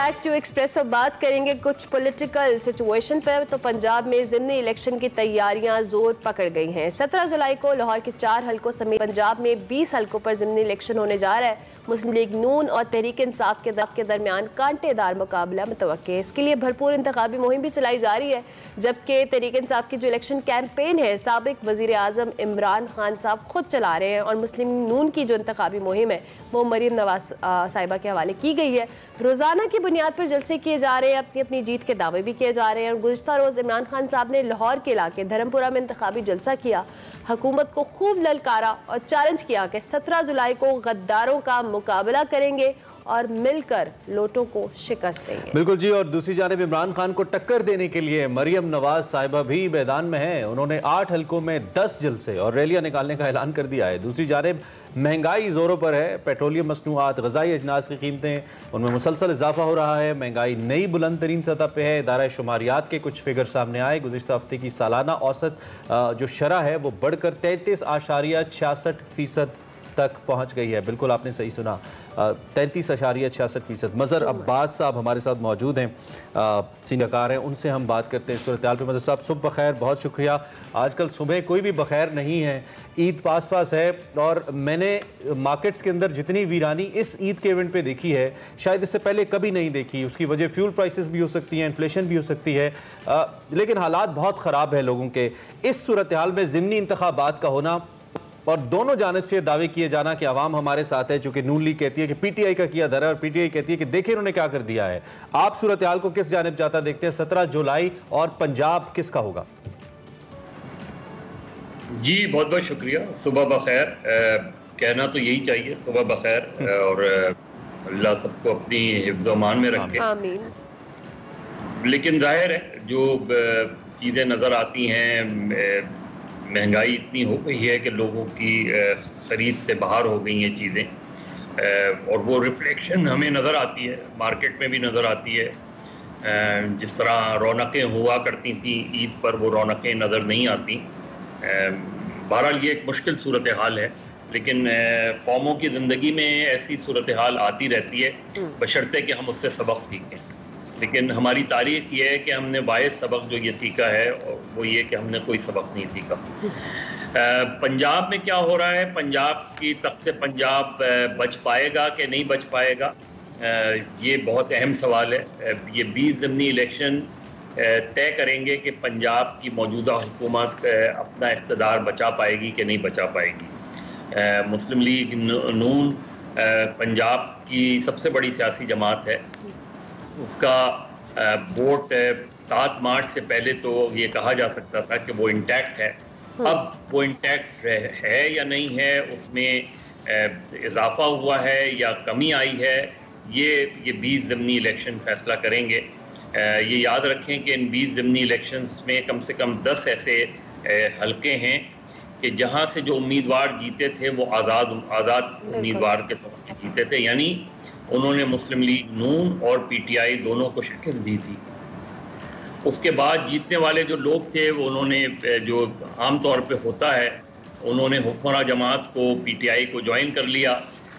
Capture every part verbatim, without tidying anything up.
Back to express. अब बात करेंगे कुछ पॉलिटिकल सिचुएशन पर। तो पंजाब में ज़िमनी इलेक्शन की तैयारियां जोर पकड़ गई हैं। सत्रह जुलाई को लाहौर के चार हलकों समेत पंजाब में बीस हलकों पर ज़िमनी इलेक्शन होने जा रहा है। मुस्लिम लीग नून और तहरीक इंसाफ के दफ के दरमियान कांटेदार मुकाबला मुतवक्के है। इसके लिए भरपूर इंतखाबी मुहिम भी चलाई जा रही है, जबकि तहरीक इंसाफ की जो इलेक्शन कैंपेन है साबिक वजीर आजम इमरान खान साहब खुद चला रहे हैं, और मुस्लिम नून की जो इंतखाबी मुहिम है वो मरीम नवाज साहिबा के हवाले की गई है। रोज़ाना की बुनियाद पर जलसे किए जा रहे हैं, अपनी अपनी जीत के दावे भी किए जा रहे हैं। और गुज़िश्ता रोज़ इमरान खान साहब ने लाहौर के इलाके धर्मपुरा में इंतखाबी जलसा किया, हुकूमत को खूब ललकारा और चैलेंज किया कि सत्रह जुलाई को गद्दारों का मुकाबला करेंगे और मिलकर लोटों को शिकस्त देंगे। बिल्कुल जी। और दूसरी जानिब इमरान खान को टक्कर देने के लिए मरियम नवाज साहिबा भी मैदान में हैं। उन्होंने आठ हलकों में दस जलसे और रैलियां निकालने का ऐलान कर दिया है। दूसरी जानिब महंगाई जोरों पर है। पेट्रोलियम मसनूआत, गज़ाई अजनास की कीमतें, उनमें मुसलसल इजाफा हो रहा है। महंगाई नई बुलंद तरीन सतह पर है। इदारा शुमारियात के कुछ फिगर सामने आए। गुज़िश्ता हफ्ते की सालाना औसत जो शरह है वो बढ़कर तैंतीस आशारिया छियासठ फीसद तक पहुंच गई है। बिल्कुल आपने सही सुना, तैंतीस अशारिया छियासठ फीसद। मज़र अब्बास साहब हमारे साथ मौजूद हैं, सीनियर हैं, उनसे हम बात करते हैं सूरत हाल पर। मज़र साहब सुबह बखैर, बहुत शुक्रिया। आजकल सुबह कोई भी बखैर नहीं है, ईद पास पास है, और मैंने मार्केट्स के अंदर जितनी वीरानी इस ईद के इवेंट पे देखी है शायद इससे पहले कभी नहीं देखी। उसकी वजह फ्यूल प्राइसेस भी हो सकती हैं, इन्फ्लेशन भी हो सकती है, आ, लेकिन हालात बहुत ख़राब है लोगों के। इस सूरत हाल में ज़िमनी इंतखाबात का होना और दोनों जानिब से दावे किए जाना कि अवाम हमारे साथ है, चूंकि नून लीग कहती है कि पीटीआई का किया धरा है और पीटीआई कहती है कि देखिए इन्होंने क्या कर दिया है। आप सूरत हाल को किस जानिब जाता देखते हैं? सत्रह जुलाई और पंजाब किसका होगा? जी बहुत बहुत शुक्रिया। सुबह बखैर कहना तो यही चाहिए, सुबह बखैर, और अल्लाह सबको अपनी हिफ्ज़-ओ-मान में रखे। आमीन। लेकिन जाहिर है जो चीज़ें नज़र आती हैं, महंगाई इतनी हो गई है कि लोगों की ख़रीद से बाहर हो गई हैं चीज़ें, और वो रिफ्लेक्शन हमें नज़र आती है, मार्केट में भी नज़र आती है। जिस तरह रौनकें हुआ करती थी ईद पर, वो रौनकें नज़र नहीं आती। बहरहाल ये एक मुश्किल सूरत हाल है, लेकिन कौमों की ज़िंदगी में ऐसी सूरत हाल आती रहती है, बशर्ते कि हम उससे सबक सीखें। लेकिन हमारी तारीख ये है कि हमने वाहिद सबक जो ये सीखा है वो ये कि हमने कोई सबक नहीं सीखा। पंजाब में क्या हो रहा है, पंजाब की तख्त पंजाब बच पाएगा कि नहीं बच पाएगा, ये बहुत अहम सवाल है। ये बीस ज़िमनी इलेक्शन तय करेंगे कि पंजाब की मौजूदा हुकूमत अपना इक़्तिदार बचा पाएगी कि नहीं बचा पाएगी। मुस्लिम लीग नून पंजाब की सबसे बड़ी सियासी जमात है, उसका वोट सात मार्च से पहले तो ये कहा जा सकता था कि वो इंटैक्ट है। अब वो इंटैक्ट है या नहीं है, उसमें इजाफा हुआ है या कमी आई है, ये ये बीस ज़िमनी इलेक्शन फैसला करेंगे। ये याद रखें कि इन बीस ज़िमनी इलेक्शंस में कम से कम दस ऐसे हलके हैं कि जहाँ से जो उम्मीदवार जीते थे वो आज़ाद आज़ाद उम्मीदवार के तौर पर जीते थे, यानी उन्होंने मुस्लिम लीग नून और पीटीआई दोनों को शिकस्त दी थी। उसके बाद जीतने वाले जो लोग थे वो उन्होंने, जो आम तौर पे होता है, उन्होंने हुक्मरान जमात को, पीटीआई को ज्वाइन कर लिया।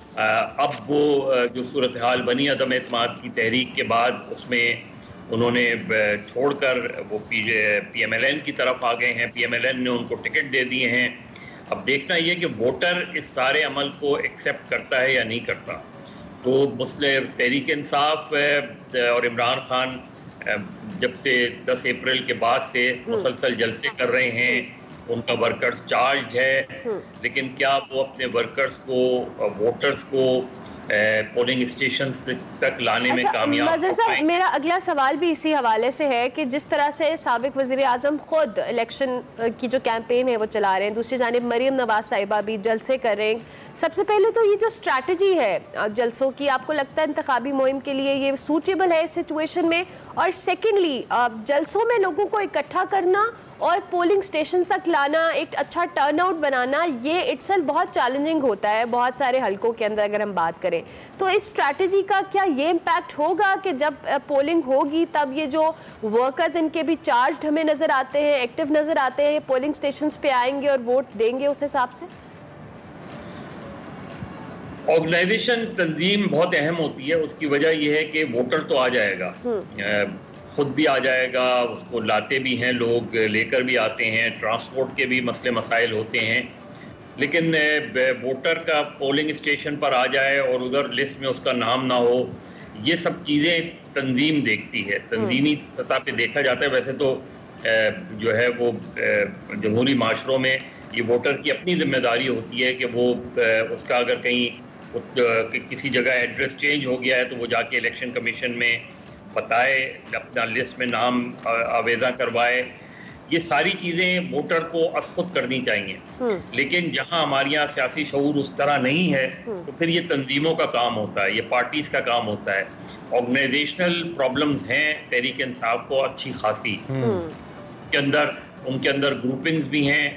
अब वो जो सूरत हाल बनी अदम एतमाद की तहरीक के बाद, उसमें उन्होंने छोड़कर वो P P M L N की तरफ आ गए हैं। पी एम एल एन ने उनको टिकट दे दिए हैं। अब देखना ये कि वोटर इस सारे अमल को एक्सेप्ट करता है या नहीं करता। तो मुस्लिम तहरीक इंसाफ और इमरान खान जब से दस अप्रैल के बाद से मुसलसल जलसे कर रहे हैं, उनका वर्कर्स चार्ज है, लेकिन क्या वो अपने वर्कर्स को, वोटर्स को पोलिंग स्टेशन तक लाने में कामयाब मज़र साहब, मेरा अगला सवाल भी इसी हवाले से है कि जिस तरह से साबिक वज़ीर आज़म खुद इलेक्शन की जो कैंपेन है वो चला रहे हैं, दूसरी जानिब मरीम नवाज साहिबा भी जलसे कर रहे हैं, सबसे पहले तो ये जो स्ट्रैटेजी है जलसों की, आपको लगता है इंतखाबी मुहिम के लिए ये सूटेबल है इस सिचुएशन में? और सेकेंडली, जलसों में लोगों को इकट्ठा करना और पोलिंग स्टेशन तक लाना, एक अच्छा टर्नआउट बनाना, ये इट्सेल्फ बहुत चैलेंजिंग होता है बहुत सारे हलकों के अंदर अगर हम बात करें। तो इस स्ट्रैटेजी का क्या ये इम्पैक्ट होगा कि जब पोलिंग होगी तब ये जो वर्कर्स इनके भी चार्ज हमें नज़र आते हैं, एक्टिव नज़र आते हैं, ये पोलिंग स्टेशन पे आएंगे और वोट देंगे उस हिसाब से? ऑर्गेनाइजेशन तंजीम बहुत अहम होती है। उसकी वजह यह है कि वोटर तो आ जाएगा, खुद भी आ जाएगा, उसको लाते भी हैं लोग, लेकर भी आते हैं, ट्रांसपोर्ट के भी मसले मसाइल होते हैं, लेकिन वोटर का पोलिंग स्टेशन पर आ जाए और उधर लिस्ट में उसका नाम ना हो, ये सब चीज़ें तंजीम देखती है, तंजीमी सतह पे देखा जाता है। वैसे तो जो है वो जमहूरी माशरों में ये वोटर की अपनी जिम्मेदारी होती है कि वो उसका अगर कहीं किसी जगह एड्रेस चेंज हो गया है तो वो जाके इलेक्शन कमीशन में बताए, अपना लिस्ट में नाम आवेदा करवाए। ये सारी चीज़ें वोटर को असखुद करनी चाहिए, लेकिन जहां हमारे यहाँ सियासी शऊर उस तरह नहीं है तो फिर ये तंजीमों का काम होता है, ये पार्टीज़ का काम होता है। ऑर्गेनाइजेशनल प्रॉब्लम्स हैं तहरीक इंसाफ को अच्छी खासी, के अंदर उनके अंदर ग्रुपिंग्स भी हैं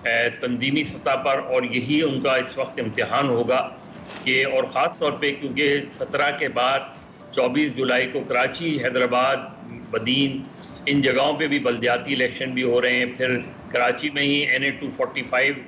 तंजीमी सतह पर, और यही उनका इस वक्त इम्तिहान होगा कि, और ख़ास तौर पे क्योंकि सत्रह के बाद चौबीस जुलाई को कराची, हैदराबाद, बदीन, इन जगहों पे भी बल्दियाती इलेक्शन भी हो रहे हैं, फिर कराची में ही N A two forty five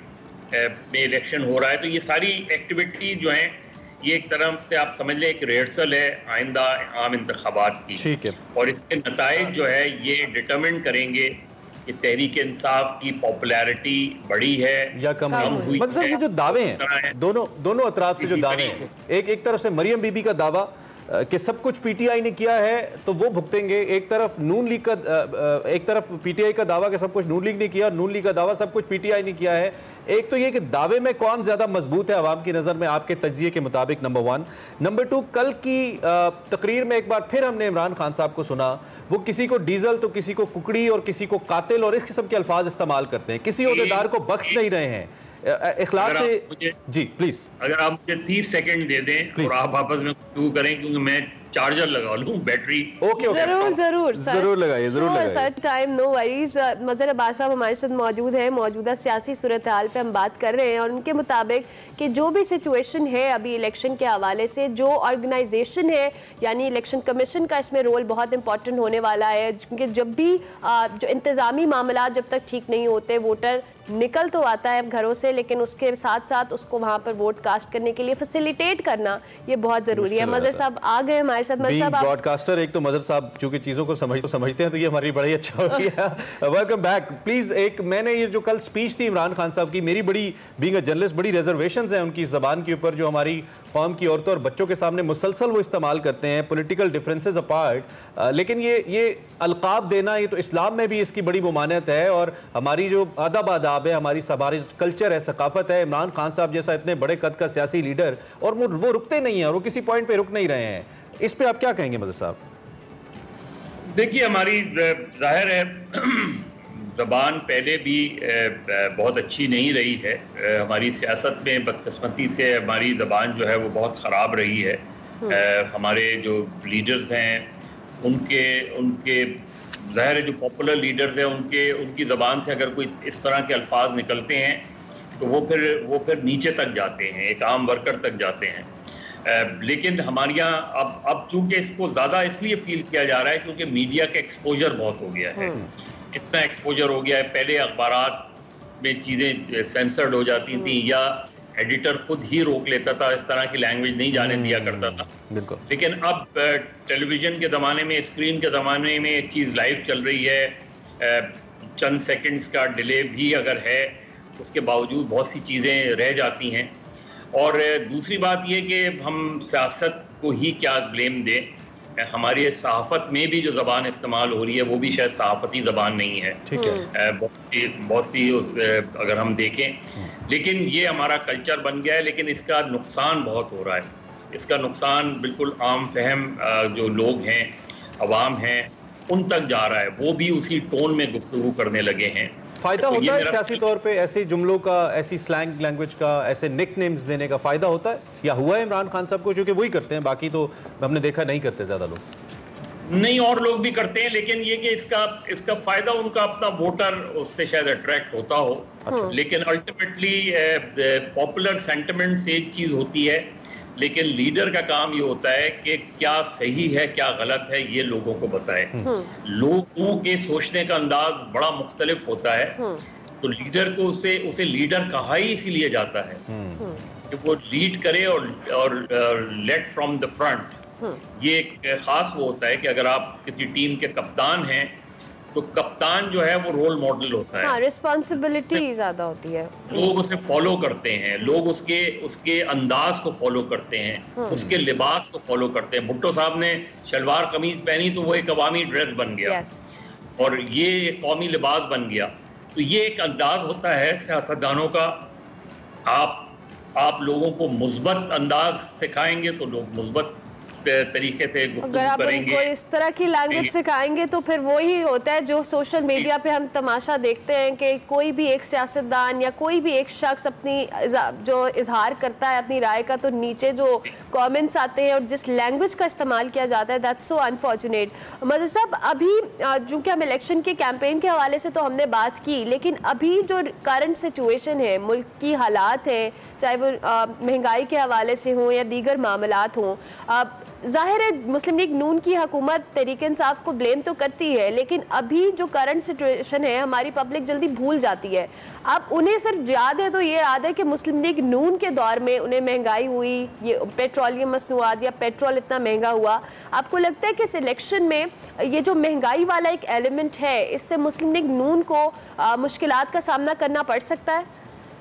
में इलेक्शन हो रहा है। तो ये सारी एक्टिविटी जो हैं ये एक तरफ से आप समझ लें एक रिहर्सल है आइंदा आम इंतखाबात की, ठीक है, और इसके नताइज जो है ये डिटरमिन करेंगे कि तहरीक इंसाफ की पॉपुलैरिटी बढ़ी है या कम हुई। मतलब ये जो दावे हैं दोनों दोनों अतराफ से जो दावे हैं, एक एक तरफ से मरियम बीबी का दावा कि सब कुछ पीटीआई ने किया है तो वो भुगतेंगे, एक तरफ नून लीग का एक तरफ पीटीआई का दावा कि सब कुछ नून लीग ने किया, नून लीग का दावा सब कुछ पीटीआई ने किया है। एक तो ये कि दावे में कौन ज्यादा मजबूत है आवाम की नजर में आपके तज्जिए के मुताबिक, नंबर वन। नंबर टू, कल की तकरीर में एक बार फिर हमने इमरान खान साहब को सुना, वो किसी को डीजल तो किसी को कुकड़ी और किसी को कातिल और इस किस्म के अल्फाज इस्तेमाल करते हैं, किसी ओहदेदार को बख्श नहीं रहे हैं। इखलाक से जी प्लीज, अगर आप मुझे तीस सेकंड दे दें और आप आपस में गुफ्तगू करें, क्योंकि मैं चार्जर लगा लूं, बैटरी। ओके ओके, जरूर जरूर जरूर लगाइए, जरूर लगाइए sir, time no worries. Mazhar Abbas साहब हमारे साथ मौजूद हैं, मौजूदा सियासी सूरत हाल पे हम बात कर रहे हैं, और उनके मुताबिक कि जो भी सिचुएशन है अभी इलेक्शन के हवाले से, जो ऑर्गेनाइजेशन है यानी इलेक्शन कमीशन का इसमें रोल बहुत इंपॉर्टेंट होने वाला है, क्योंकि जब भी जो इंतज़ामी मामला जब तक ठीक नहीं होते, वोटर निकल तो आता है घरों से, लेकिन उसके साथ साथ उसको वहाँ पर वोट कास्ट करने के लिए फैसिलिटेट करना ये बहुत ज़रूरी है। मजहर साहब आ गए हमारे साथ। मजहर साहब, ब्रॉडकास्टर एक तो मजहर साहब चूंकि चीज़ों को समझ तो समझते हैं, तो ये हमारी बड़ी अच्छा हो गया। Welcome back. प्लीज़, एक मैंने ये जो कल स्पीच थी इमरान खान साहब की, मेरी बड़ी बीइंग अ जर्नलिस्ट बड़ी रिजर्वेशंस हैं उनकी ज़बान के ऊपर, जो हमारी कौम की औरतों और बच्चों के सामने मुसलसल वो इस्तेमाल करते हैं, पॉलिटिकल डिफरेंसेस अपार्ट, लेकिन ये ये अलकाब देना, ये तो इस्लाम में भी इसकी बड़ी मुमानत है, और हमारी जो अदब आदाब है, हमारी हमारी कल्चर है, सकाफत है। इमरान खान साहब जैसा इतने बड़े कद का सियासी लीडर, और वो वो रुकते नहीं हैं, और वो किसी पॉइंट पे रुक नहीं रहे हैं, इस पे आप क्या कहेंगे मजहर साहब? देखिए, हमारी जाहिर है ज़बान पहले भी बहुत अच्छी नहीं रही है, हमारी सियासत में बदकिस्मती से हमारी ज़बान जो है वो बहुत ख़राब रही है। हमारे जो लीडर्स हैं उनके उनके ज़ाहिर है जो पॉपुलर लीडर्स हैं उनके उनकी ज़बान से अगर कोई इस तरह के अल्फाज निकलते हैं तो वो फिर वो फिर नीचे तक जाते हैं, एक आम वर्कर तक जाते हैं। आ, लेकिन हमारे यहाँ अब अब चूँकि इसको ज़्यादा इसलिए फील किया जा रहा है क्योंकि मीडिया का एक्सपोजर बहुत हो गया है, इतना एक्सपोजर हो गया है। पहले अखबारात में चीज़ें सेंसर्ड हो जाती थी या एडिटर खुद ही रोक लेता था, इस तरह की लैंग्वेज नहीं जाने दिया करता था। बिल्कुल। लेकिन अब टेलीविज़न के ज़माने में, स्क्रीन के ज़माने में एक चीज़ लाइव चल रही है, चंद सेकंड्स का डिले भी अगर है उसके बावजूद बहुत सी चीज़ें रह जाती हैं। और दूसरी बात यह कि हम सियासत को ही क्या ब्लेम दें, हमारी सहाफ़त में भी जो ज़बान इस्तेमाल हो रही है वो भी शायद सहाफ़ती ज़बान नहीं है, ठीक है, बहुत सी बहुत सी उस, अगर हम देखें, लेकिन ये हमारा कल्चर बन गया है। लेकिन इसका नुकसान बहुत हो रहा है, इसका नुकसान बिल्कुल आम फहम जो लोग हैं, अवाम हैं, उन तक जा रहा है, वो भी उसी टोन में गुफ्तगू करने लगे हैं। फ़ायदा तो होता है सियासी तौर पे ऐसे जुमलों का, ऐसी स्लैंग लैंग्वेज का, ऐसे निक नेम्स देने का फ़ायदा होता है या हुआ है इमरान खान साहब को? क्योंकि वही करते हैं, बाकी तो हमने देखा नहीं करते ज़्यादा लोग। नहीं, और लोग भी करते हैं, लेकिन ये कि इसका इसका फ़ायदा उनका अपना वोटर उससे शायद अट्रैक्ट होता हो। अच्छा। लेकिन अल्टीमेटली पॉपुलर सेंटिमेंट से एक चीज़ होती है, लेकिन लीडर का काम ये होता है कि क्या सही है क्या गलत है ये लोगों को बताए। लोगों के सोचने का अंदाज बड़ा मुख्तलिफ होता है, तो लीडर को उसे उसे लीडर कहा ही इसीलिए जाता है कि वो लीड करे और और लेट फ्रॉम द फ्रंट। ये एक खास वो होता है कि अगर आप किसी टीम के कप्तान हैं तो कप्तान जो है वो रोल मॉडल होता है। हाँ, रिस्पॉन्सिबिलिटी ज्यादा होती है, लोग उसे फॉलो करते हैं, लोग उसके उसके अंदाज को फॉलो करते हैं, उसके लिबास को फॉलो करते हैं। भुट्टो साहब ने शलवार कमीज पहनी तो वो एक अवामी ड्रेस बन गया, yes. और ये एक कौमी लिबास बन गया। तो ये एक अंदाज होता है सियासतदानों का। आप आप लोगों को मुस्बत अंदाज सिखाएंगे तो लोग मुस्बत तरीके से गुफ्तगू अगर आप करेंगे। उनको इस तरह की लैंग्वेज सिखाएंगे तो फिर वो ही होता है जो सोशल मीडिया पे हम तमाशा देखते हैं कि कोई भी एक सियासतदान या कोई भी एक शख्स अपनी जो इजहार करता है अपनी राय का, तो नीचे जो कमेंट्स आते हैं और जिस लैंग्वेज का इस्तेमाल किया जाता है, दैट्स सो अनफॉर्चुनेट। मदर साहब, अभी चूँकि हम इलेक्शन के कैंपेन के हवाले से तो हमने बात की, लेकिन अभी जो करंट सिचुएशन है, मुल्क की हालात हैं, चाहे वो महंगाई के हवाले से हों या दीगर मामलात हों, जाहिर है मुस्लिम लीग नून की हुकूमत तहरीक इंसाफ को ब्लेम तो करती है, लेकिन अभी जो करंट सिचुएशन है हमारी पब्लिक जल्दी भूल जाती है। अब उन्हें सिर्फ याद है तो ये याद है कि मुस्लिम लीग नून के दौर में उन्हें महंगाई हुई, ये पेट्रोलियम मसनूआत या पेट्रोल इतना महंगा हुआ। आपको लगता है कि इस इलेक्शन में ये जो महंगाई वाला एक एलिमेंट है, इससे मुस्लिम लीग नून को मुश्किलात का सामना करना पड़ सकता है?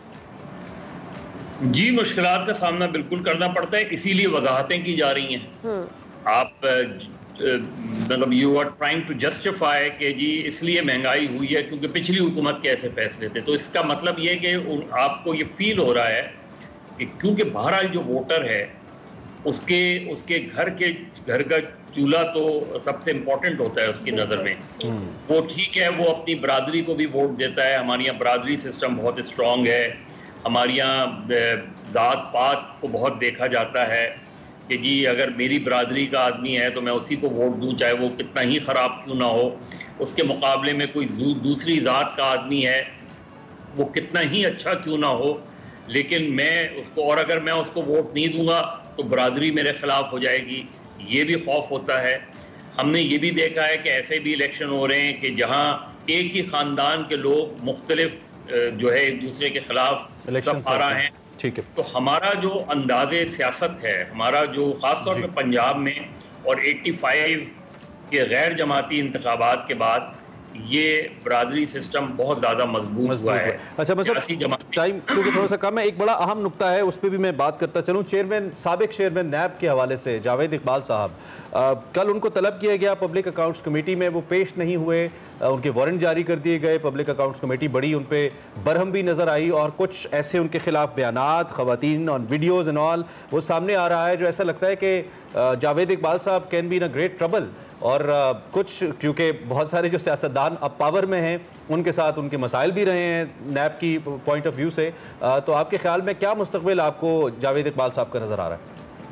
जी, मुश्किलात का सामना बिल्कुल करना पड़ता है, इसीलिए वजाहतें की जा रही हैं। आप मतलब you are trying to justify कि जी इसलिए महंगाई हुई है क्योंकि पिछली हुकूमत के ऐसे फैसले थे। तो इसका मतलब ये कि आपको ये फील हो रहा है कि क्योंकि बहरहाल जो वोटर है उसके उसके घर के घर का चूल्हा तो सबसे इम्पोर्टेंट होता है उसकी नज़र में। वो ठीक है, वो अपनी बरादरी को भी वोट देता है। हमारे यहाँ बरादरी सिस्टम बहुत स्ट्रॉन्ग है। हमारे यहाँ ज़ात पात को बहुत देखा जाता है कि जी अगर मेरी बरादरी का आदमी है तो मैं उसी को वोट दूं, चाहे वो कितना ही ख़राब क्यों ना हो। उसके मुकाबले में कोई दूसरी ज़ात का आदमी है, वो कितना ही अच्छा क्यों ना हो, लेकिन मैं उसको, और अगर मैं उसको वोट नहीं दूंगा तो बरादरी मेरे ख़िलाफ़ हो जाएगी। ये भी खौफ होता है। हमने ये भी देखा है कि ऐसे भी इलेक्शन हो रहे हैं कि जहाँ एक ही ख़ानदान के लोग मुख्तलिफ जो है एक दूसरे के खिलाफ सब आ रहे हैं। ठीक है, तो हमारा जो अंदाज़े सियासत है, हमारा जो ख़ासतौर पे पंजाब में और पचासी के गैर जमाती इंतखाबात के बाद ये बरादरी सिस्टम बहुत ज़्यादा मजबूत हुआ है। अच्छा, मतलब टाइम क्योंकि थोड़ा सा कम है, एक बड़ा अहम नुक्ता है उस पर भी मैं बात करता चलूँ। चेयरमैन, साबिक चेयरमैन नैब के हवाले से जावेद इकबाल साहब, कल उनको तलब किया गया पब्लिक अकाउंट्स कमेटी में, वो पेश नहीं हुए, उनके वारंट जारी कर दिए गए। पब्लिक अकाउंट्स कमेटी बड़ी उन पर बरहम भी नज़र आई और कुछ ऐसे उनके खिलाफ बयानात, खवातीन ऑन वीडियोज़ एंड ऑल वो सामने आ रहा है जो ऐसा लगता है कि जावेद इकबाल साहब can be in a great trouble. और कुछ क्योंकि बहुत सारे जो सियासतदान अब पावर में हैं उनके साथ उनके मसाइल भी रहे हैं नैब की पॉइंट ऑफ व्यू से, तो आपके ख्याल में क्या मुस्तकबिल आपको जावेद इकबाल साहब का नज़र आ रहा है?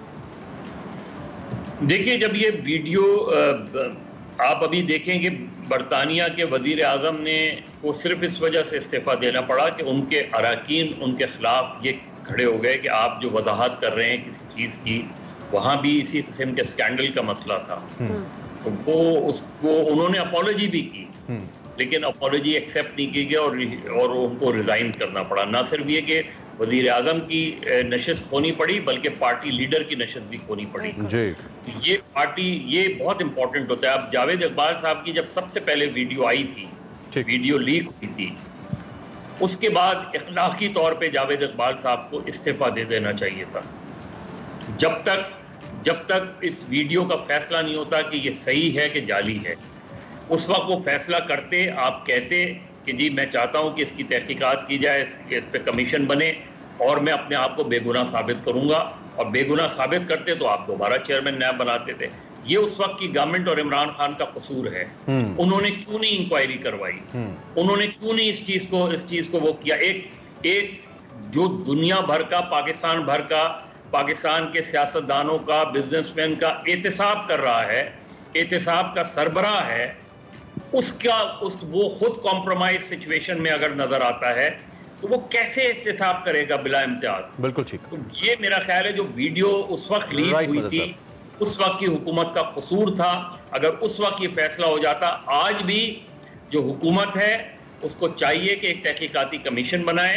देखिए, जब ये वीडियो आप अभी देखेंगे, बरतानिया के वज़ीर आज़म ने को सिर्फ इस वजह से इस्तीफ़ा देना पड़ा कि उनके अरकान उनके ख़िलाफ़ ये खड़े हो गए कि आप जो वजाहत कर रहे हैं किसी चीज़ की, वहाँ भी इसी किस्म के स्कैंडल का मसला था। तो वो उसको उन्होंने अपॉलॉजी भी की, लेकिन अपॉलॉजी एक्सेप्ट नहीं की गई और और उनको रिज़ाइन करना पड़ा। ना सिर्फ ये कि वज़ीर आज़म की नशिस्त खोनी पड़ी, बल्कि पार्टी लीडर की नशिस्त भी खोनी पड़ी। जी, ये पार्टी, ये बहुत इंपॉर्टेंट होता है। अब जावेद इकबाल साहब की जब सबसे पहले वीडियो आई थी, वीडियो लीक हुई थी, उसके बाद इखलाकी तौर पे जावेद इकबाल साहब को इस्तीफ़ा दे देना चाहिए था। जब तक जब तक इस वीडियो का फैसला नहीं होता कि ये सही है कि जाली है, उस वक्त वो फैसला करते, आप कहते कि जी मैं चाहता हूँ कि इसकी तहकीकात की जाए, इस, इस पे कमीशन बने और मैं अपने आप को बेगुनाह साबित करूँगा, और बेगुनाह साबित करते तो आप दोबारा चेयरमैन नैब बनाते थे। ये उस वक्त की गवर्नमेंट और इमरान खान का कसूर है। उन्होंने क्यों नहीं इंक्वायरी करवाई, उन्होंने क्यों नहीं इस चीज़ को इस चीज़ को वो किया। एक एक जो दुनिया भर का, पाकिस्तान भर का, पाकिस्तान के सियासतदानों का, बिजनेसमैन का एहतसाब कर रहा है, एहतसाब का सरबराह है, उसका उस वो खुद कॉम्प्रोमाइज सिचुएशन में अगर नजर आता है तो वो कैसे एहतसाब करेगा बिला इम्तियाज? बिल्कुल ठीक। तो ये मेरा ख्याल है जो वीडियो उस वक्त लीक हुई थी, उस वक्त की हुकूमत का कसूर था। अगर उस वक्त ये फैसला हो जाता, आज भी जो हुकूमत है उसको चाहिए कि एक तहकीकाती कमीशन बनाए,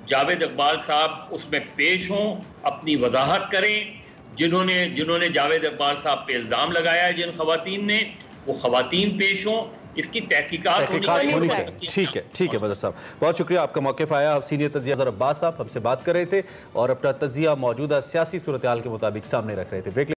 जावेद इकबाल साहब उसमें पेश हों, अपनी वजाहत करें। जिन्होंने जिन्होंने जावेद इकबाल साहब पे इल्ज़ाम लगाया है, जिन खवातीन ने, वो खवातीन पेश हों, इसकी तहकीकात होनी चाहिए। ठीक है, ठीक है बदर साहब, बहुत शुक्रिया, आपका मौक़िफ़ आया। अब सीनियर तज्ज़िया अब्बास साहब हमसे बात कर रहे थे और अपना तज्ज़िया मौजूदा सियासी सूरत हाल के मुताबिक सामने रख रहे थे। ब्रेक